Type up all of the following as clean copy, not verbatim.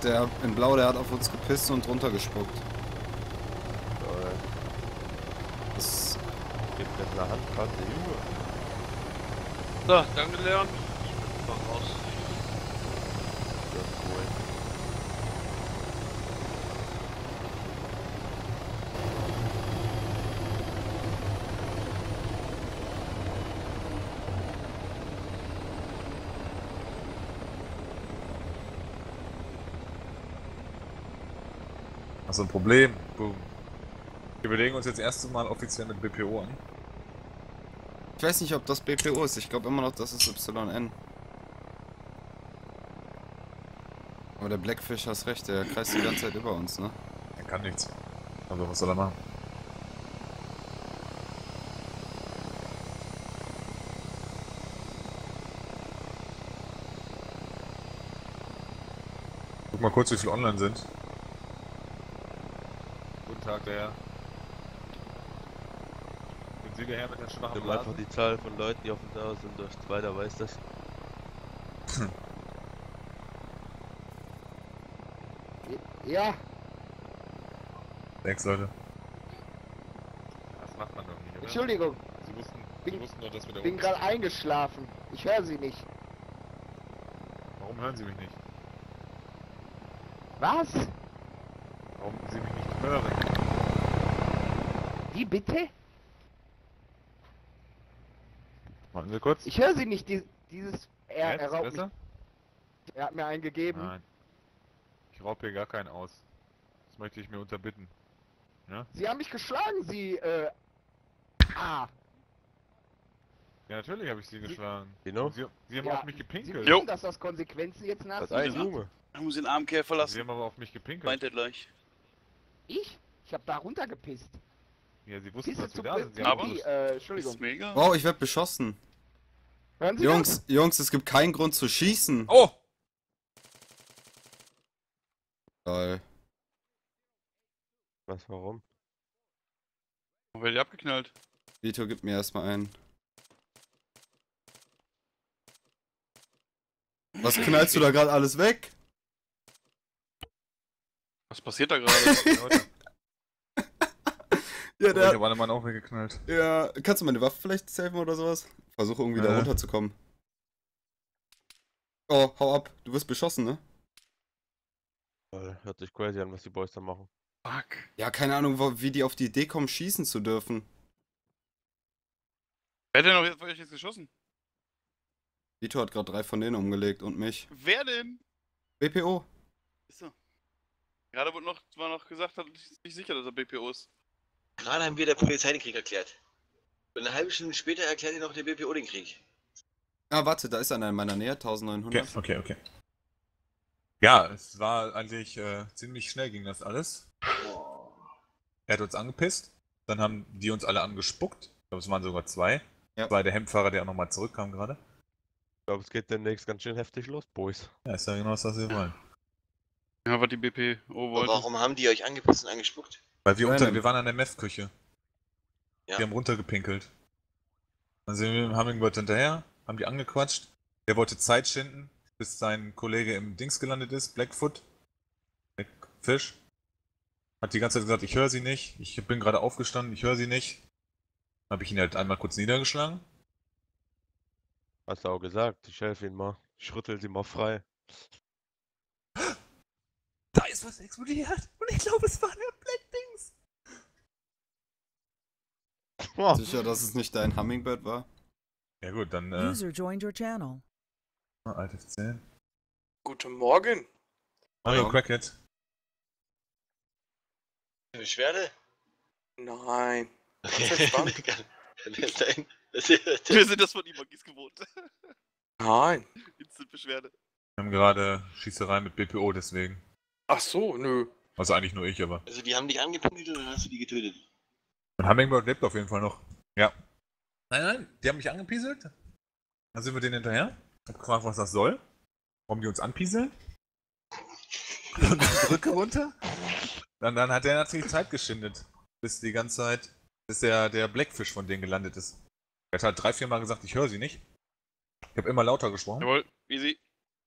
Der in Blau, der hat auf uns gepisst und drunter gespuckt. Das Gibt mir eine Hand gerade der Junge. So, danke Leon. Ich bin mal raus. Das ist cool. Achso, ein Problem. Boom. Wir überlegen uns jetzt erst mal offiziell mit BPO an. ich weiß nicht, ob das BPO ist. Ich glaube immer noch, das ist YN. Aber der Blackfish hast recht, der kreist die ganze Zeit über uns, ne? Er kann nichts. Also was soll er machen? Guck mal kurz, wie viele online sind. Guten Tag, der Herr. Sind Sie der Herr mit der schwachen Nimm Blase? einfach die Zahl von Leuten, die auf dem Tower sind, durch 2, der weiß das. Ja, 6 Leute. Das macht man doch nicht, oder? Entschuldigung, Sie Bin- wussten doch, dass wir da bin oben gerade stehen. eingeschlafen. Ich höre Sie nicht. Warum hören Sie mich nicht? Was? Warum Sie mich nicht hören? Wie bitte? Warten Sie kurz. Ich höre Sie nicht. Dieses... Er Jetzt? raubt mich. Besser? Er hat mir einen gegeben. Nein. Ich raub hier gar keinen aus. Das möchte ich mir unterbitten. Ja? Sie haben mich geschlagen, Sie, Ah, Ja, natürlich habe ich Sie geschlagen. Genau. Sie haben Ja, auf mich Sie gepinkelt. wissen, dass das Konsequenzen jetzt nach Das sich ein zieht? Junge. Ich muss den Armkehr verlassen. Sie haben aber auf mich gepinkelt. Meint er gleich. Ich? Ich habe da runtergepisst. Ja, Sie wussten, Pisse dass zu wir da sind. Sie zu haben aber- Pipi, gewusst. Entschuldigung. Ist mega. Wow, ich werde beschossen. Hören Sie Jungs, es gibt keinen Grund zu schießen. Oh! Geil. Was, warum? Warum wird die abgeknallt? Vito, gib mir erstmal einen. Was knallst du da gerade alles weg? Was passiert da gerade? Leute, Ja, ich habe alle Mann auch weggeknallt. Ja, kannst du meine Waffe vielleicht saven oder sowas? Versuche irgendwie da runterzukommen. Oh, hau ab. Du wirst beschossen, ne? Hört sich crazy an, was die Boys da machen. Fuck. Ja, keine Ahnung, wie die auf die Idee kommen, schießen zu dürfen. Wer hat denn noch von euch jetzt geschossen? Vito hat gerade 3 von denen umgelegt und mich. Wer denn? BPO. Ist so. Gerade war noch gesagt, hat nicht sicher, dass er BPO ist. Gerade haben wir der Polizei den Krieg erklärt. Und eine halbe Stunde später erklärt ihr noch der BPO den Krieg. Ah, warte, da ist einer in meiner Nähe, 1900. Okay. Ja, es war eigentlich ziemlich schnell ging das alles. Er hat uns angepisst, dann haben die uns alle angespuckt. Ich glaube, es waren sogar 2. Ja. War der Hemdfahrer, der auch nochmal zurückkam gerade. Ich glaube, es geht demnächst ganz schön heftig los, Boys. Ja, ist ja genau das, was wir wollen. Ja, was die BPO Und wollte. warum haben die euch angepisst und angespuckt? Weil wir Random. wir waren an der Meth-Küche. Ja. Die haben runtergepinkelt. Dann sind wir mit dem Hummingbird hinterher, haben die angequatscht. Der wollte Zeit schinden, bis sein Kollege im Dings gelandet ist, Blackfoot. Blackfish. Hat die ganze Zeit gesagt, ich höre sie nicht. Ich bin gerade aufgestanden, ich höre sie nicht. Dann habe ich ihn halt einmal kurz niedergeschlagen. Hast du auch gesagt, ich helfe ihnen mal. Ich rüttel sie mal frei. Da ist was explodiert. Und ich glaube, es war der Black Dings. Sicher, dass es nicht dein Hummingbird war? Ja gut, dann User joined your channel. Alt F10. Guten Morgen. Hallo, Crackhead. Beschwerde? Nein. Okay. Nein. Wir sind das von Imagis gewohnt. Nein. Instant-Beschwerde. Wir haben gerade Schießerei mit BPO, deswegen. Ach so, nö. Also eigentlich nur ich, aber. Also die haben dich angepinkelt und dann hast du die getötet. Und Hummingbird lebt auf jeden Fall noch. Ja. Nein, die haben mich angepieselt. Dann sind wir denen hinterher. Hab gefragt, was das soll. Warum die uns anpieseln. Und dann Brücke runter. Dann hat der natürlich Zeit geschindet. Bis die ganze Zeit, bis der Blackfish von denen gelandet ist. Er hat halt 3-4 Mal gesagt, ich höre sie nicht. Ich habe immer lauter gesprochen. Jawohl, easy.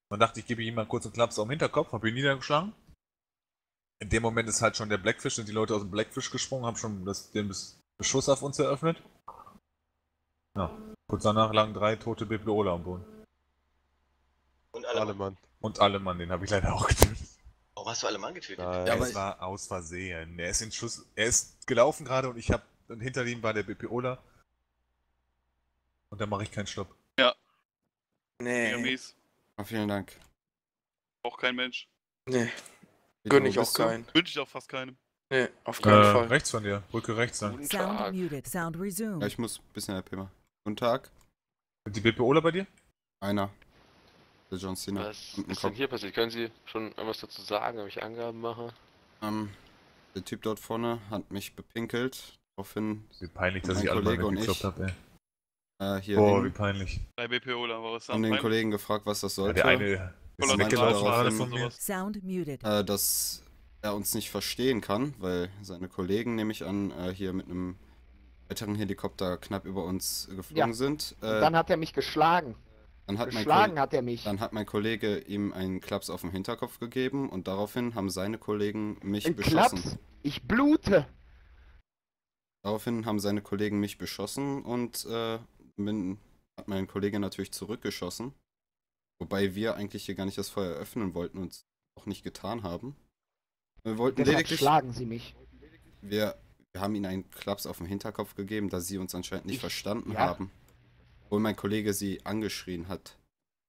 Man dachte, ich gebe ihm mal kurz einen Klaps auf den Hinterkopf, habe ihn niedergeschlagen. In dem Moment ist halt schon der Blackfish, sind die Leute aus dem Blackfish gesprungen, haben schon den Beschuss auf uns eröffnet. Ja, kurz danach lagen 3 tote BPOler am Boden. Und Alle Mann. Und alle Mann, den habe ich leider auch getötet. Warum hast du alle Mann getötet? Nein. Ja, Ja, aber es war aus Versehen. Er ist gelaufen gerade und und hinter ihm war der BPOler. Und da mache ich keinen Stopp. Mega Nee. mies. Vielen Dank. Auch kein Mensch. Nee. Wie Gönn du ich auch bist du? keinen. Wünsche ich auch fast keinem. Nee, auf keinen Fall. Rechts von dir, Brücke rechts dann. Guten Sound Tag. muted. Sound resumed. Ja, ich muss ein bisschen RP machen. Guten Tag. Sind die BPOler bei dir? Einer. Der John Cena. Was Und ein ist denn Kopf. hier passiert? Können Sie schon irgendwas dazu sagen, ob ich Angaben mache? Der Typ dort vorne hat mich bepinkelt. Daraufhin Wie peinlich, dass Mein ich alle Kollege mal und gekloppt ich. habe, ey. hier Boah, wie hin, peinlich. Bei BPOler war es haben den Kollegen gefragt, was das Ja, sollte. der eine ist Voller weggelaufen Draht gerade und von mir. sowas. Sound muted. Dass er uns nicht verstehen kann, weil seine Kollegen, nehme ich an, hier mit einem weiteren Helikopter knapp über uns geflogen Ja. sind. Und dann hat er mich geschlagen. Dann hat Geschlagen hat er mich. Dann hat mein Kollege ihm einen Klaps auf den Hinterkopf gegeben und daraufhin haben seine Kollegen mich Ein beschossen. Klaps. Ich blute. Daraufhin haben seine Kollegen mich beschossen und hat mein Kollege natürlich zurückgeschossen. Wobei wir eigentlich hier gar nicht das Feuer öffnen wollten und es auch nicht getan haben. Wir wollten Deshalb lediglich. schlagen sie mich. Wir haben ihnen einen Klaps auf den Hinterkopf gegeben, da sie uns anscheinend nicht verstanden ja. haben. Obwohl mein Kollege sie angeschrien hat.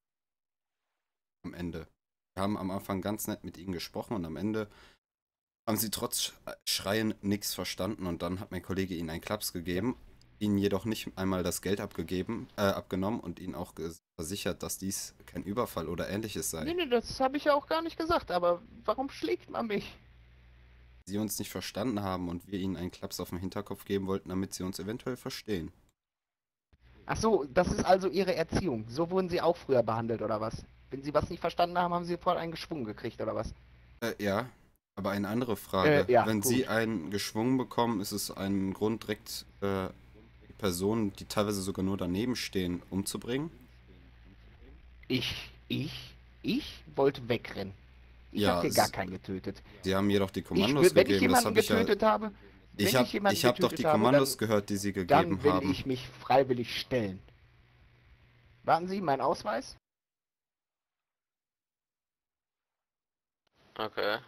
Am Ende. Wir haben am Anfang ganz nett mit ihnen gesprochen und am Ende haben sie trotz Schreien nichts verstanden und dann hat mein Kollege ihnen einen Klaps gegeben, ihnen jedoch nicht einmal das Geld abgenommen und ihnen auch versichert, dass dies kein Überfall oder ähnliches sei. Nee, das habe ich ja auch gar nicht gesagt. Aber warum schlägt man mich? Sie uns nicht verstanden haben und wir ihnen einen Klaps auf den Hinterkopf geben wollten, damit sie uns eventuell verstehen. Ach so, das ist also ihre Erziehung. So wurden sie auch früher behandelt, oder was? Wenn sie was nicht verstanden haben, haben sie sofort einen geschwungen gekriegt, oder was? Ja, aber eine andere Frage. Ja, Wenn gut. Sie einen geschwungen bekommen, ist es ein Grund, direkt die Personen, die teilweise sogar nur daneben stehen, umzubringen? Ich wollte wegrennen. Ich Ja, habe hier gar keinen getötet. Sie haben jedoch die Kommandos Wenn ich gegeben, das jemanden habe ich ja... getötet habe, Ich habe doch die Kommandos gehört, die Sie gegeben dann will haben. ich mich freiwillig stellen. Warten Sie, mein Ausweis? Okay.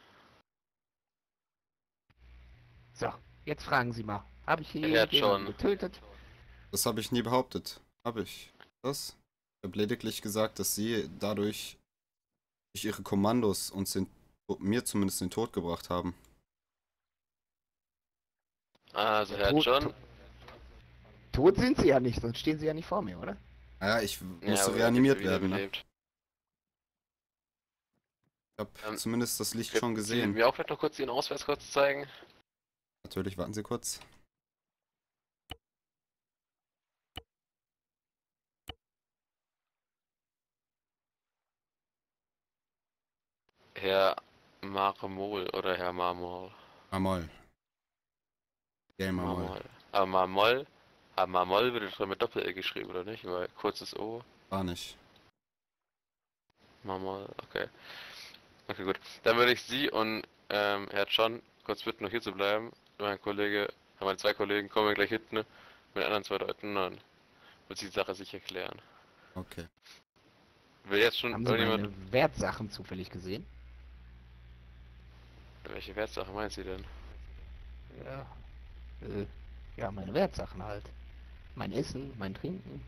So, jetzt fragen Sie mal. Habe ich hier Er hat jemanden schon. getötet? Das habe ich nie behauptet. Habe ich das? Ich habe lediglich gesagt, dass Sie dadurch durch Ihre Kommandos uns mir zumindest den Tod gebracht haben. Also Herr John. Tot sind Sie ja nicht, sonst stehen Sie ja nicht vor mir, oder? Naja, ich Ja, musste aber er reanimiert wird werden. Ne? wiederbelebt. Ich habe zumindest das Licht schon Könnten Sie gesehen. mir auch vielleicht noch kurz Ihren Ausweis kurz zeigen? Natürlich, warten Sie kurz. Herr Marmol oder Herr Marmol? Mamol. Gell, Mamol. Marmol. Aber Marmol wird schon mit Doppel-L geschrieben, oder nicht? Weil kurzes O. War nicht. Marmol, okay. Okay, gut. Dann würde ich Sie und Herr John kurz bitten, noch hier zu bleiben. Meine 2 Kollegen kommen gleich hinten mit den anderen 2 Leuten und wird sich die Sache sicher klären. Okay. Will jetzt schon Haben Sie irgendjemand... meine Wertsachen zufällig gesehen? Welche Wertsache meint Sie denn? Ja. Ja, meine Wertsachen halt. Mein Essen, mein Trinken.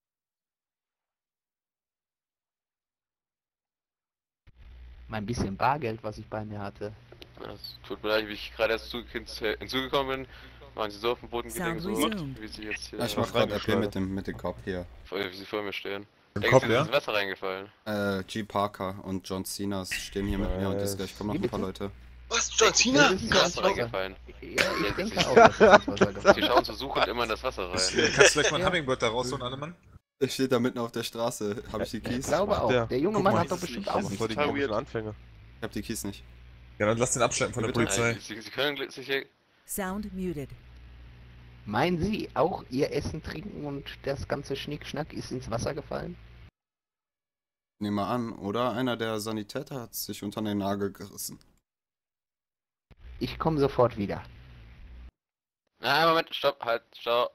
Mein bisschen Bargeld, was ich bei mir hatte. Es tut mir leid, wie ich gerade erst hinzugekommen bin, waren Sie so auf dem Boden gelegen, Sound so resumed. wie Sie jetzt hier Ja, ich mach gerade RP mit dem Kopf hier. wie Sie vor mir stehen. Im Da Kopf, ist mir ja? ins Wasser reingefallen. G. Parker und John Cena stehen hier mit mir und jetzt gleich kommen noch ein paar Leute. Was? John Ja, Cena? das ist Ins ja Wasser reingefallen. Ja, ich denke auch, dass das was Sie gefallen schauen so suchend immer in das Wasser rein. Kannst du vielleicht mal ein Hummingbird da rausholen, Allemann? Ich stehe da mitten auf der Straße. Habe ich die Ich Keys? glaube auch. Der junge Guck Mann mal, hat doch das ist bestimmt nicht- auch das Das ist war die total komischen weird. Anfänger. Ich habe die Keys nicht. Ja, dann lass den abschleppen von der Bitte? Polizei. Sie können sich hier... Sound muted. Meinen Sie, auch Ihr Essen, Trinken und das ganze Schnickschnack ist ins Wasser gefallen? Nehmen wir an, oder? Einer der Sanitäter hat sich unter den Nagel gerissen. Ich komme sofort wieder. Ah, Moment, stopp, halt, schau.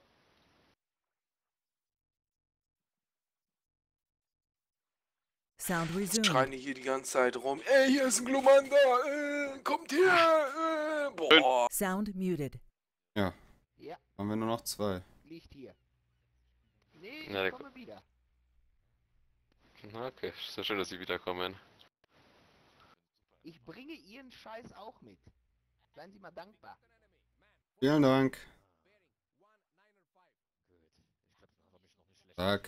Sound Schreien resumed. die hier die ganze Zeit rum. Ey, hier ist ein Glumanda. Kommt her. Boah. Sound muted. Ja. Ja, Haben wir nur noch 2. liegt hier. Nee, Na, der ich komme wieder. Na, okay, ist ja schön, dass Sie wiederkommen. Ich bringe Ihren Scheiß auch mit. Seien Sie mal dankbar. Vielen Dank. Tag.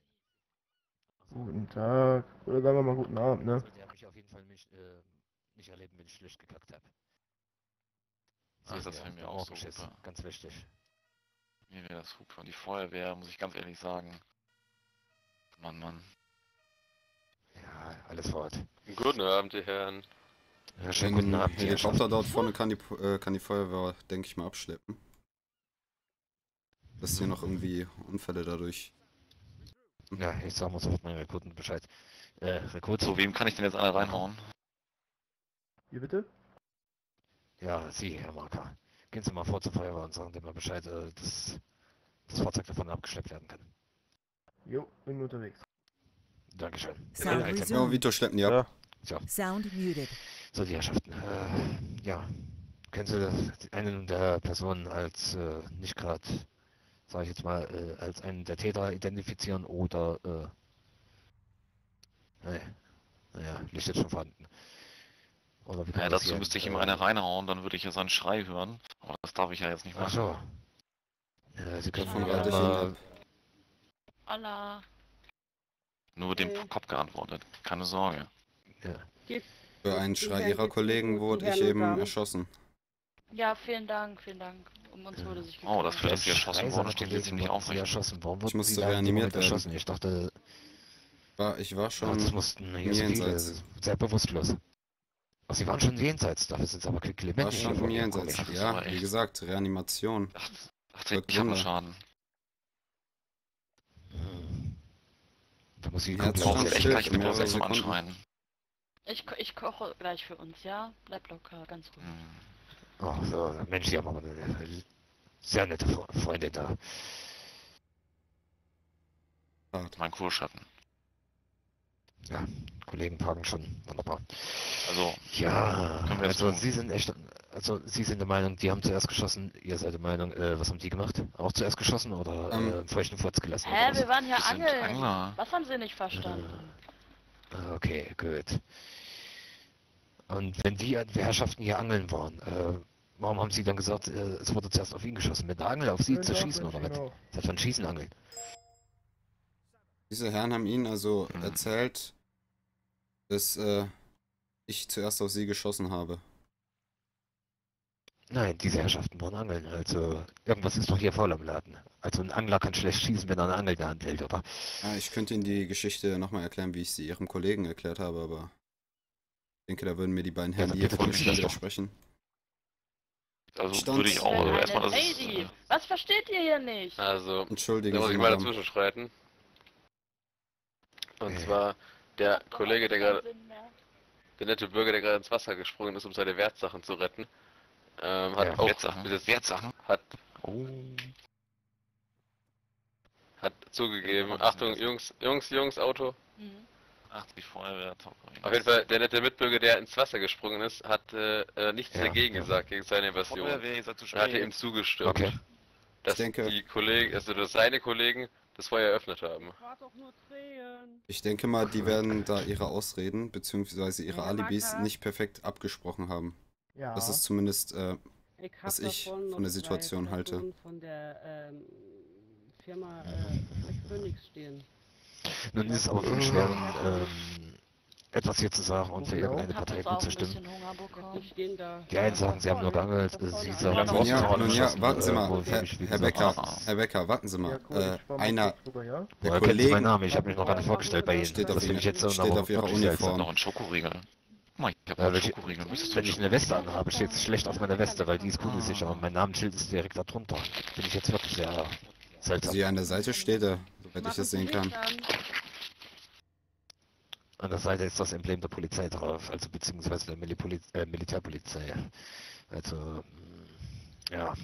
Guten Tag. Oder sagen wir mal guten Abend, ne? Der hat mich auf jeden Fall nicht erleben, wenn ich schlecht gekackt habe. Ach, das wäre mir auch so super. Ganz wichtig. Mir wäre das super. Und die Feuerwehr, muss ich ganz ehrlich sagen. Mann. Ja, alles fort. Guten Abend, die Herren. Ja, schönen guten Abend. Der Helikopter dort vorne kann die Feuerwehr, denke ich mal, abschleppen. Dass hier noch irgendwie Unfälle dadurch. Ja, ich sag mal sofort meinen Rekruten Bescheid. Rekrut. So, wem kann ich denn jetzt alle reinhauen? Wie bitte? Ja, Sie, Herr Marker. Gehen Sie mal vor zur Feuerwehr und sagen dem mal Bescheid, dass das Fahrzeug davon abgeschleppt werden kann. Jo, bin unterwegs. Dankeschön. Sound Ja, resumed. Vito schleppen die ab. So, Sound muted. so die Herrschaften. Ja, können Sie einen der Personen als nicht gerade, sage ich jetzt mal, als einen der Täter identifizieren oder naja, Licht ist schon vorhanden. Oder wie kann Ja, das dazu hier, müsste ich ihm eine reinhauen, dann würde ich ja seinen Schrei hören. Aber das darf ich ja jetzt nicht Ach machen. so. Sie können Davon mir rate ich gerne ihn mal... ab. Allah. Nur mit dem Kopf geantwortet. Keine Sorge. Ja. Für einen Schrei ihrer Kollegen wurde ich eben erschossen. Ja, vielen Dank, vielen Dank. Um uns wurde sich Oh, dafür, dass Sie Schrei erschossen seiner wurden, stehen Sie Kollegen ziemlich wurden Sie aufrecht. erschossen. Warum Ich wurden musste Sie da in dem reanimiert Moment werden. erschossen? Ich dachte, Ich war schon das mussten hier so viele, jenseits. sehr bewusstlos. Ach, Sie waren schon jenseits, dafür sind Sie aber War lebendig schon im hervorgegangen. Jenseits. Komisch. Ja, aber wie echt. gesagt, Reanimation. 18 Wirkt Knochenschaden. Da muss ich Ja, gucken, jetzt Brauchen stand Sie echt still gleich für mit mehrere Prozess zum Sekunden. Anschreien. Ich koche gleich für uns, ja? Bleib locker, ganz ruhig. Oh, so, Mensch, Sie haben aber eine sehr nette Freundin da. Mein Kurschatten. Ja, Kollegen parken schon. Wunderbar. Also, Ja, können wir jetzt also tun? Sie sind echt, also Sie sind der Meinung, die haben zuerst geschossen, ihr seid der Meinung, was haben die gemacht? Auch zuerst geschossen oder einen feuchten Furz gelassen? Hä, oder wir waren ja Wir sind angeln. Angler. Was haben sie nicht verstanden? Okay, gut. Und wenn die Herrschaften hier angeln waren, warum haben Sie dann gesagt, es wurde zuerst auf ihn geschossen? Mit einer Angel auf Sie zu schießen oder was? Genau. Das von Schießen angeln. Diese Herren haben ihnen also erzählt, dass ich zuerst auf sie geschossen habe. Nein, diese Herrschaften waren angeln. Also irgendwas ist doch hier voll am Laden. Also ein Angler kann schlecht schießen, wenn er eine Angel in der Hand hält, oder? Ja, ich könnte Ihnen die Geschichte nochmal erklären, wie ich sie Ihrem Kollegen erklärt habe, aber ich denke, da würden mir die beiden Herren dann hier bitte vor tun Sie mir das doch. widersprechen. Also Stand- würde ich auch Eine erstmal das. Lady. Was versteht ihr hier nicht? Also, Entschuldigen da muss Sie, ich mal Madame. dazwischen schreiten. Und Okay. zwar der Macht doch Kollege, der keinen gerade, Sinn mehr. der nette Bürger, der gerade ins Wasser gesprungen ist, um seine Wertsachen zu retten, hat Ja. auch Wertsachen. dieses Wertsachen? Oh. hat zugegeben. Achtung, Jungs, Auto. Mhm. Ach, die Feuerwehr. Auf jeden Fall, der nette Mitbürger, der ins Wasser gesprungen ist, hat nichts Ja, dagegen ja. gesagt gegen seine Invasion. Feuerwehr, ihr seid zu Er hatte spät. ihm zugestimmt, Okay. dass Ich denke- die Kollegen, also dass seine Kollegen das Feuer eröffnet haben. Ich denke mal, die werden da ihre Ausreden bzw. ihre Alibis nicht perfekt abgesprochen haben. Ja. Das ist zumindest, Ich was hab ich davon noch von der Situation zwei halte. Personen von der Firma Phoenix stehen. Nun ist es aber für mich schwer, etwas hier zu sagen und für irgendeine Ich hab Partei jetzt auch ein zuzustimmen. bisschen Hunger bekommen. Die stehen da. Die einen sagen, sie haben nur geangelt, sie sagen, Nun draußen ja, haben nun ja, geschossen, warten Sie mal, wo für Herr, mich, wie Herr gesagt, Becker, Herr Becker, warten Sie Ja, mal. cool, ich war mal Einer kurz drüber, ja? der Woher kennen Sie meinen Kollegen Namen? Ich habe mich noch gar nicht vorgestellt bei Ihnen. steht Das auf, will ich jetzt steht auf Ihrer wirklich seltsam. Uniform. Noch ein Schokoriegel. Guck mal, ich hab Ja, noch einen welche- Schokoriegel. Müsstest Wenn du ich eine Weste anhabe, steht es schlecht auf meiner Weste, weil die ist kugelsicher und mein Namensschild ist direkt da drunter. Bin ich jetzt wirklich sehr seltsam. Sie an der Seite steht er, soweit ich das sehen kann. An der Seite ist das Emblem der Polizei drauf, also beziehungsweise der Militärpolizei. Also, ja.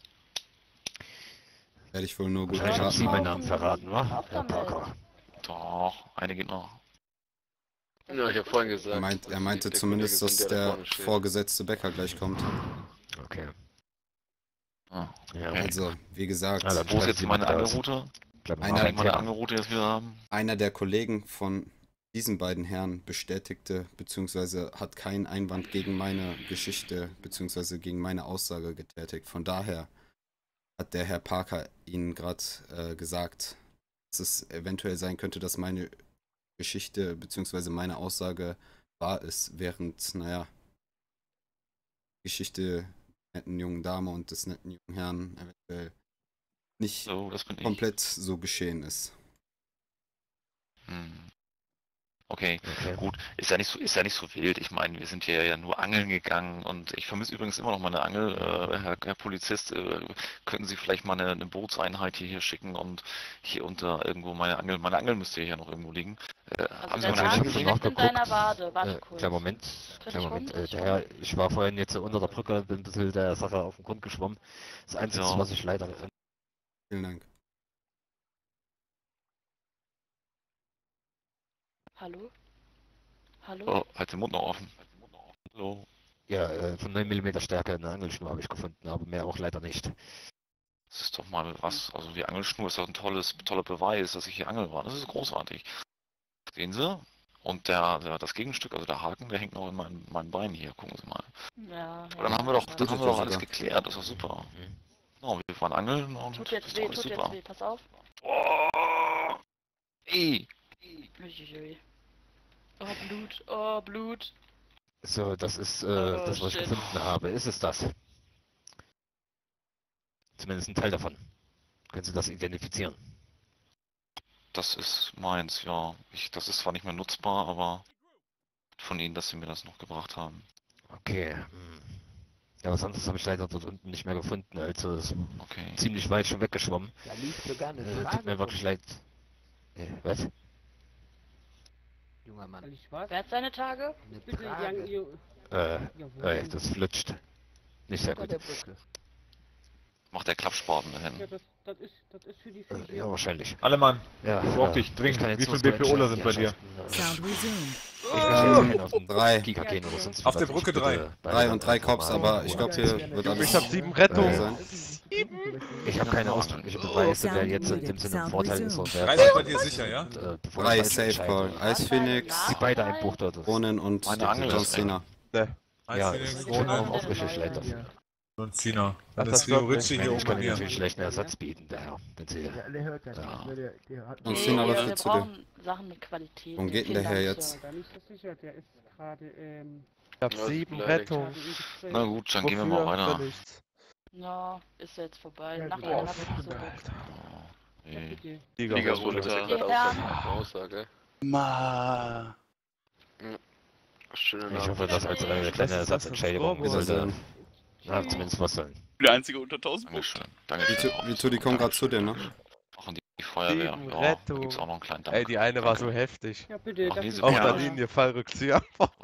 Werde ich wohl nur gut Wahrscheinlich haben Sie meinen raten. Namen verraten, wa? Herr Parker. Doch, eine geht noch. Ja, ich habe vorhin gesagt. Er meinte zumindest, dass der vorgesetzte Bäcker gleich kommt. Okay. Ah, Ja, okay. Also, wie gesagt, Ja, dann Wo ist schreibt jetzt jemand meine aus. Angelroute? Bleiben wir Kann mal ich meine im Angelroute jetzt wieder haben? einer der Kollegen von diesen beiden Herren bestätigte, beziehungsweise hat keinen Einwand gegen meine Geschichte, beziehungsweise gegen meine Aussage getätigt. Von daher hat der Herr Parker Ihnen gerade gesagt, dass es eventuell sein könnte, dass meine Geschichte, beziehungsweise meine Aussage wahr ist, während, naja, die Geschichte der netten jungen Dame und des netten jungen Herrn eventuell nicht So, das bin ich. komplett so geschehen ist. Hm. Okay, gut. Ist ja nicht so wild. Ich meine, wir sind hier ja nur angeln gegangen und ich vermisse übrigens immer noch meine Angel. Herr Polizist, könnten Sie vielleicht mal eine Bootseinheit hierher schicken und hier unter irgendwo meine Angel müsste hier noch irgendwo liegen. Haben Sie der meine Angel Name gesehen? liegt in deiner Wade. Warte kurz. Kleinen Moment. Tritt ich rum? Der Herr, ich war vorhin jetzt unter der Brücke, bin ein bisschen der Sache auf den Grund geschwommen. Das Einzige, Ja. was ich leider... Vielen Dank. Hallo? Hallo? Oh, halt den Mund noch offen. Hallo. Ja, von 9 mm Stärke eine Angelschnur habe ich gefunden, aber mehr auch leider nicht. Das ist doch mal was. Also die Angelschnur ist doch ein toller Beweis, dass ich hier angeln war. Das ist großartig. Sehen Sie? Und das Gegenstück, also der Haken, der hängt noch in meinem Bein hier. Gucken Sie mal. Ja, Aber dann haben wir doch alles geklärt. Das ist doch super. Oh, wir fahren angeln und Tut das jetzt ist weh, doch alles tut super. jetzt weh, pass auf. Oh, ey. Uiuiui. Oh, Blut, oh, Blut. So, das ist das, was ich shit. gefunden habe. Ist es das? Zumindest ein Teil davon. Können Sie das identifizieren? Das ist meins, ja. Das ist zwar nicht mehr nutzbar, aber von Ihnen, dass Sie mir das noch gebracht haben. Okay. Ja, was anderes habe ich leider dort unten nicht mehr gefunden. Also es ist Okay. ziemlich weit schon weggeschwommen. Da liegt sogar eine Tut Frage. mir wirklich leid. Was? Junger Mann. Ich was? Wer hat seine Tage? Eine Bitte, Frage. Das flutscht. Nicht sehr Unter gut. der Brücke. Macht der Klappspaten da Ja, hin. das ist für die Fische. Ja, wahrscheinlich. Alle Mann, Ja, ich brauch dich dringend. Wie viele BPOler sind bei dir? Sound resumed. Drei. Auf der Brücke 3. 3 und 3 Cops, aber ich glaube, hier wird alles. Ich hab 7 Rettungen. sein. Ich habe keine ausdrückliche Beweise, wer jetzt in dem Sinne im Vorteil ist und wer... 3 sind bei dir sicher, ja? 3 Safe Call. Ice Phoenix, Die beide ein Buch dort. Ronin und Meine Angel John ist Cena. Ja, ich bin auch aufrichtig leid dafür. Und Cena. Ach, Dann das ist Rio wird Ritchie Ich hier meine, oben ich bei kann Ihnen dir. natürlich schlecht einen Ersatz bieten, der Herr. Wenn Sie... Der hört das Ja. nicht, ne? Der hat... Und Cena, was wir willst du dir? brauchen Sachen mit Qualität. Warum geht denn Vielen der Herr Dank. jetzt? Da bin ich so sicher, der ist gerade, Ich hab Ja, 7 leider. Rettungen. Na gut, dann gehen wir mal weiter. Für nichts. Ja, ist jetzt vorbei. Ja, Nach gut. einer Woche zurück. Nee. bitte. Liga runter. runter. Okay, Herren. Aussage. Ma. Schöne Ich hoffe, Nacht. das als eine kleine Ersatzentschädigung sollte... Na, zumindest was sein. Der einzige unter 1000 Punkte. Dankeschön. Dankeschön. Vito, die kommen gerade zu dir, ne? Auch an die Feuerwehr. 7 Ja, da gibt's Rettungen. auch noch einen kleinen Dank. Ey, die eine war so heftig. Ja, bitte, Ach, das diese ist Auf Ja. der ja. Linie Fallrückzieher.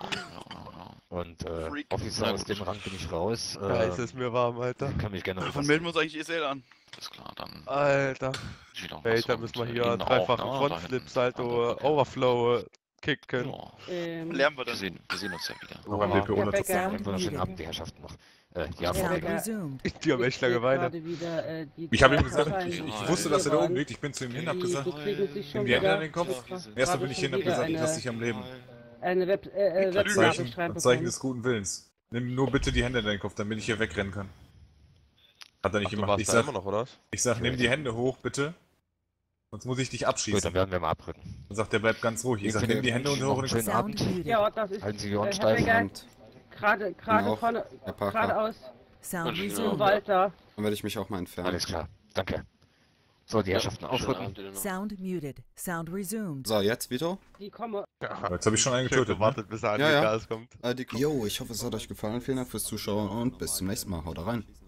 Und Freak. Officer aus dem Rang bin ich raus. Da ist es mir warm, Alter. Kann mich gerne Davon melden wir uns eigentlich ESL an. Alles klar, dann Alter. wieder Später was müssen wir und hier Ihnen dreifachen auch, ne? Frontflip, Da Salto, hinten. Andere Brücke. Overflow kicken. Ja, Lernen wir wir dann. sehen uns ja wieder. Noch ein BPO Ja, dazu. Becker. Einen wunderschönen Abend, die Herrschaften noch. Ja, Sound Becker. resumed. Die haben echt lange Weile. Ich habe ihm gesagt, Parteien, ich die wusste, dass er da oben waren, liegt. Ich bin zu ihm hin, hab gesagt, die kriegen sich schon nimm die Hände wieder- an den Kopf. das war Erster gerade bin ich schon hin, hab wieder gesagt, eine- lass dich am Leben. Eine Webnachricht Zeichen, schreiben das Zeichen bekommen. des guten Willens. Nimm nur bitte die Hände in deinen Kopf, damit ich hier wegrennen kann. Hat er nicht Ach, du gemacht. warst Ich da sag, immer noch, oder? ich sag, nimm die Hände hoch, bitte. Sonst muss ich dich Gut, abschießen. dann werden wir mal abrücken. Dann sagt er, bleib ganz ruhig. Ich sag, nimm die Hände und hoch. Schönen Abend. Sound muted. Ja, das ist Halten Sie die Ohren Herr steif. Becker, Und gerade auch, vorne, Herr Parker. geradeaus Sound Wünsche ich zum Ihnen resumed. Walter. dann werde ich mich auch mal entfernen. Alles klar. Danke. So, die Herrschaften Schönen aufrücken. Abend Ihnen noch. Sound muted. Sound resumed. So, jetzt, Vito? Die kommen. Jetzt habe ich schon einen Schön getötet. Ne? gewartet, bis er an Ja, die ja. Gas kommt. Jo, ich hoffe, es hat euch gefallen. Vielen Dank fürs Zuschauen und bis zum nächsten Mal. Haut rein.